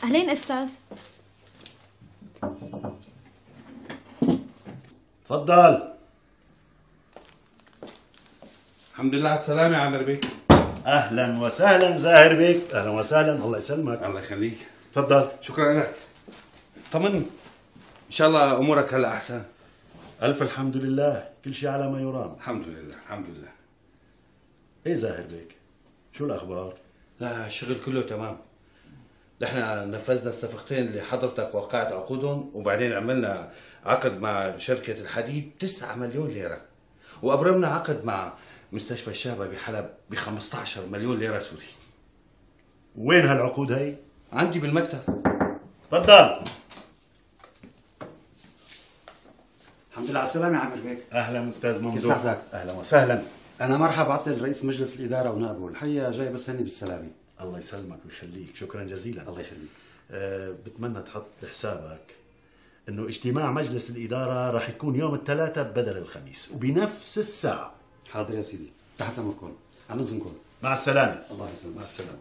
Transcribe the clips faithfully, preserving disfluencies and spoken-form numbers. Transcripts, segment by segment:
أهلين أستاذ. تفضل. الحمد لله على السلامة يا عامر بيك. أهلا وسهلا زاهر بيك، أهلا وسهلا، الله يسلمك. الله يخليك. تفضل. شكرا لك. طمني، إن شاء الله أمورك هلا أحسن. ألف الحمد لله، كل شيء على ما يرام. الحمد لله الحمد لله. إيه زاهر بيك؟ شو الأخبار؟ لا الشغل كله تمام. نحن نفذنا الصفقتين اللي حضرتك وقعت عقودهم، وبعدين عملنا عقد مع شركة الحديد تسعة مليون ليرة، وأبرمنا عقد مع مستشفى الشهبة بحلب ب خمسة عشر مليون ليرة سوري. وين هالعقود هي؟ عندي بالمكتب. تفضل. الحمد لله على السلامة يا عامر بيك. أهلا أستاذ ممدوح. كيف صحتك؟ أهلا وسهلا. أنا مرحبا عبد رئيس مجلس الإدارة ونائبه، الحقيقة جاي بس هني بالسلامة. الله يسلمك ويخليك، شكرا جزيلا. الله يخليك. أه بتمنى تحط بحسابك إنه اجتماع مجلس الإدارة راح يكون يوم الثلاثاء بدل الخميس وبنفس الساعة. حاضر يا سيدي، تحت أمركم، عم نظمكم. مع السلامة. الله يسلمك. مع السلامة.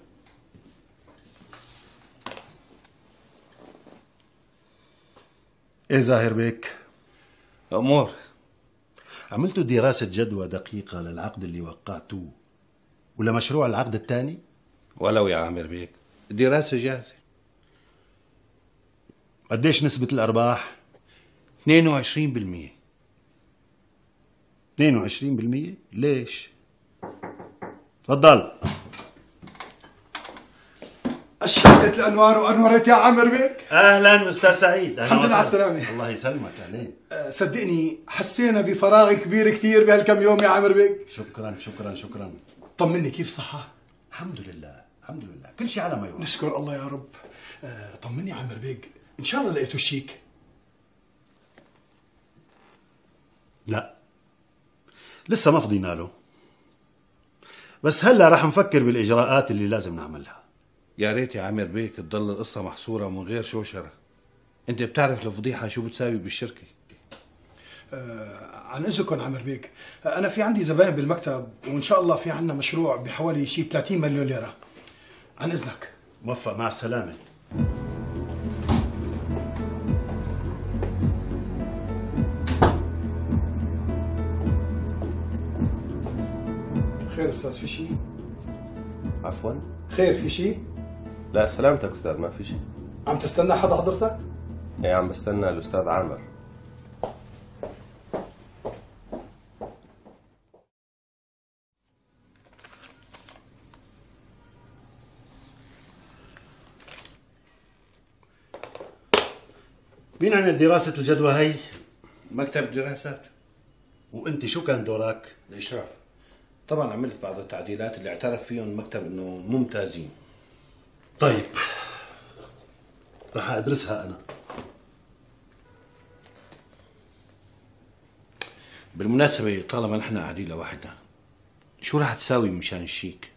إيه زاهر بيك؟ أمور. عملتوا دراسة جدوى دقيقة للعقد اللي وقعتوه ولمشروع العقد الثاني؟ ولو يا عامر بيك، الدراسة جاهزة. قديش نسبة الأرباح؟ اثنين وعشرين بالمئة. اثنين وعشرين بالمئة؟ ليش؟ تفضل. أشرقت الأنوار وأنورت يا عامر بيك. أهلا أستاذ سعيد. الحمد لله على السلامة. الله يسلمك. أهلين. أه صدقني حسينا بفراغ كبير كثير بهالكم يوم يا عامر بيك. شكرا شكرا شكرا. طمني كيف صحة؟ الحمد لله الحمد لله، كل شيء على ما يرام. نشكر الله يا رب. أه طمني يا عامر بيك، إن شاء الله لقيتوا الشيك. لا لسه ما فضينا له، بس هلا رح نفكر بالإجراءات اللي لازم نعملها. يا ريت يا عامر بيك تضل القصة محصورة من غير شوشرة. انت بتعرف الفضيحة شو بتساوي بالشركة. آه عن اذنكم عامر بيك، آه انا في عندي زباين بالمكتب، وان شاء الله في عندنا مشروع بحوالي شي ثلاثين مليون ليرة. عن اذنك. موفق، مع السلامة. خير استاذ، في شي؟ عفوا؟ خير في شي؟ لا سلامتك استاذ، ما في شيء. عم تستنى حدا حضرتك؟ ايه عم بستنى الاستاذ عامر. مين عمل دراسة الجدوى هي؟ مكتب دراسات. وانت شو كان دورك؟ الإشراف. طبعا عملت بعض التعديلات اللي اعترف فيهم المكتب انه ممتازين. طيب رح ادرسها انا. بالمناسبة طالما نحن قاعدين لوحدنا، شو رح تساوي مشان الشيك؟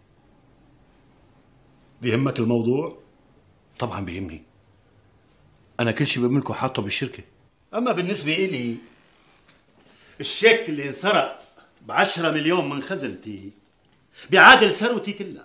بيهمك الموضوع؟ طبعا بيهمني، أنا كل شيء بملكه حاطه بالشركة. أما بالنسبة إلي الشيك اللي انسرق بعشرة مليون من خزنتي بيعادل ثروتي كلها،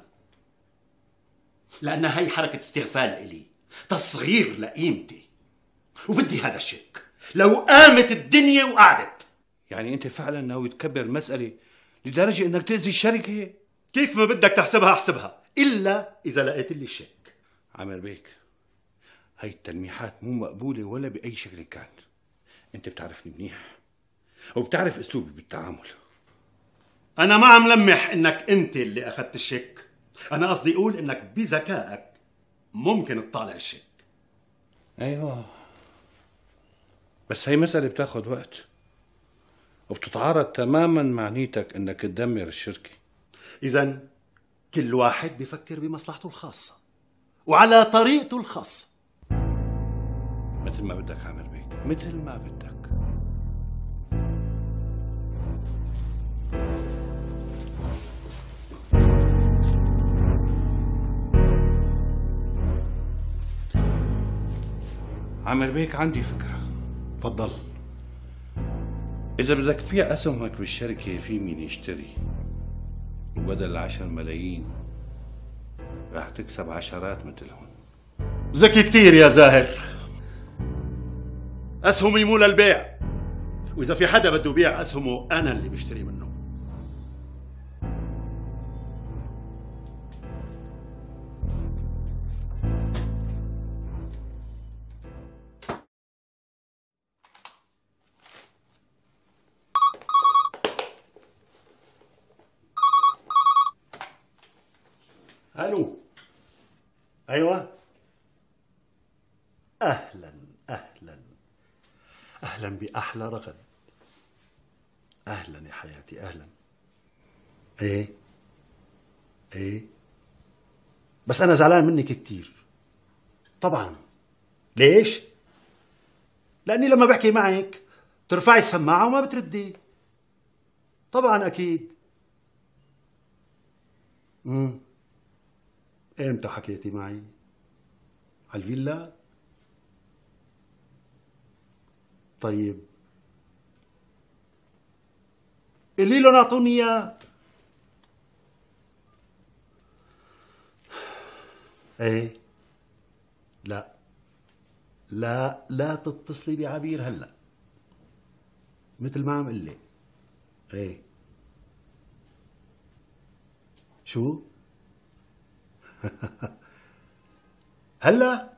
لأن هي حركة استغفال إلي، تصغير لقيمتي، وبدي هذا الشيك لو قامت الدنيا وقعدت. يعني أنت فعلا ناوي تكبر المسألة لدرجة إنك تأذي الشركة؟ كيف ما بدك تحسبها احسبها، إلا إذا لقيت لي الشيك. عامر بيك، هاي التلميحات مو مقبولة ولا بأي شكل كان. أنت بتعرفني منيح وبتعرف أسلوبي بالتعامل. أنا ما عم لمح إنك أنت اللي أخذت الشيك، أنا قصدي أقول إنك بذكائك ممكن تطالع الشيك. أيوة، بس هي مسألة بتاخد وقت وبتتعارض تماما مع نيتك إنك تدمر الشركة. إذن كل واحد بيفكر بمصلحته الخاصة وعلى طريقته الخاصة. مثل ما بدك عامر بيك، مثل ما بدك. عامر بيك، عندي فكرة. تفضل. إذا بدك تبيع أسهمك بالشركة في مين يشتري، وبدل العشر ملايين راح تكسب عشرات مثلهم. ذكي كتير يا زاهر. أسهمي مو للبيع، وإذا في حدا بده يبيع أسهمه أنا اللي بشتري منه. الو. ايوه. اهلا اهلا اهلا باحلى رغد. اهلا يا حياتي اهلا. ايه ايه بس انا زعلان منك كتير. طبعا. ليش؟ لاني لما بحكي معك ترفعي السماعه وما بتردي. طبعا اكيد. امم امتى حكيتي معي؟ على الفيلا؟ طيب قولي لهم اعطوني اياه. ايه لا لا لا تتصلي بعبير هلا مثل ما عم قلي. ايه شو؟ هلا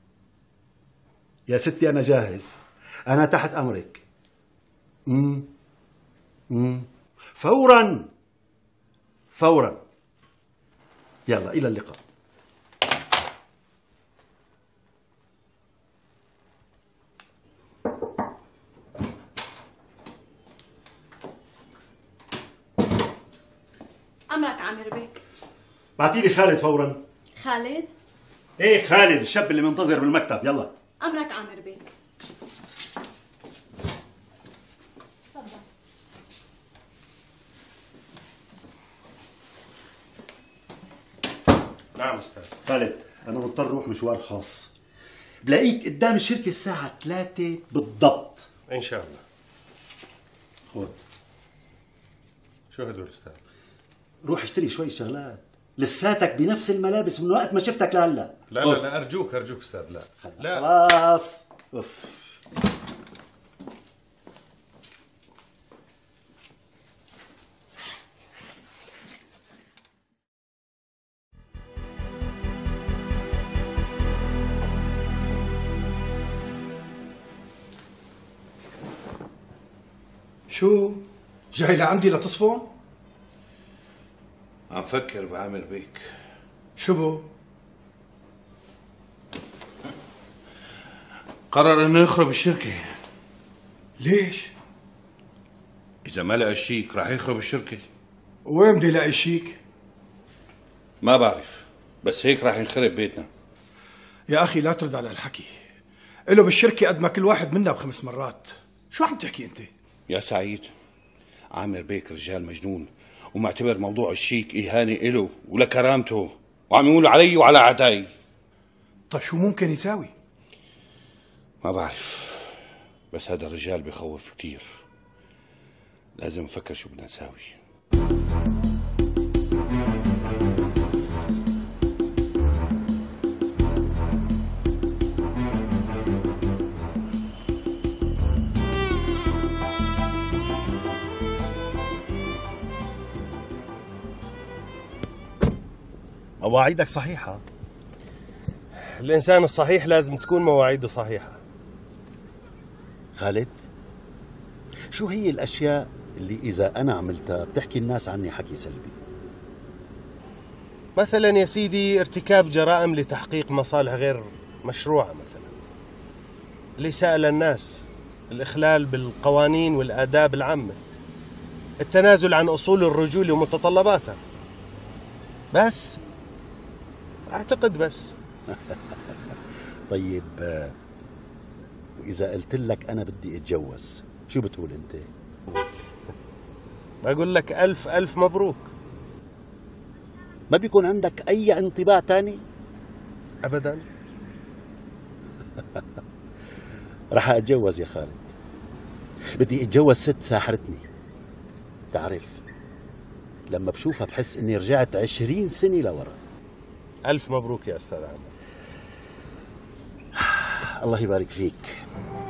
يا ستي انا جاهز، انا تحت امرك. امم امم فورا فورا. يلا الى اللقاء. امرك عامر بيك. بعتي لي خالد فورا. خالد؟ ايه خالد الشاب اللي منتظر بالمكتب. يلا. امرك عامر بيك. تفضل. نعم استاذ. خالد انا مضطر اروح مشوار خاص، بلاقيك قدام الشركه الساعه ثلاثة بالضبط. ان شاء الله. خذ. شو هدول استاذ؟ روح اشتري شوي شغلات، لساتك بنفس الملابس من وقت ما شفتك لهلا. لا لا لا ارجوك ارجوك استاذ. لا لا خلاص. اوف. شو؟ جاي لعندي لتصفن؟ عم فكر بعامر بيك. شو بو؟ قرر انه يخرب الشركة. ليش؟ إذا ما لقى الشيك راح يخرب الشركة. وين بدي الاقي شيك؟ ما بعرف، بس هيك راح ينخرب بيتنا. يا اخي لا ترد على الحكي، له بالشركة قد ما كل واحد منا بخمس مرات. شو عم تحكي انت؟ يا سعيد، عامر بيك رجال مجنون ومعتبر موضوع الشيك إهانة إله ولكرامته، وعم يقول علي وعلى أعدائي. طيب شو ممكن يساوي؟ ما بعرف، بس هذا الرجال بخوف كتير. لازم نفكر شو بدنا نساوي. مواعيدك صحيحة. الانسان الصحيح لازم تكون مواعيده صحيحه. خالد، شو هي الأشياء اللي إذا أنا عملتها بتحكي الناس عني حكي سلبي؟ مثلا يا سيدي ارتكاب جرائم لتحقيق مصالح غير مشروعه، مثلا الإساءة للناس، الإخلال بالقوانين والآداب العامة، التنازل عن أصول الرجولة ومتطلباتها. بس أعتقد بس. طيب وإذا قلت لك أنا بدي أتجوز شو بتقول أنت؟ بقول لك ألف ألف مبروك. ما بيكون عندك أي انطباع تاني؟ أبدا. رح أتجوز يا خالد. بدي أتجوز ست ساحرتني. تعرف لما بشوفها بحس إني رجعت عشرين سنة لورا. ألف مبروك يا أستاذ عامر. الله يبارك فيك.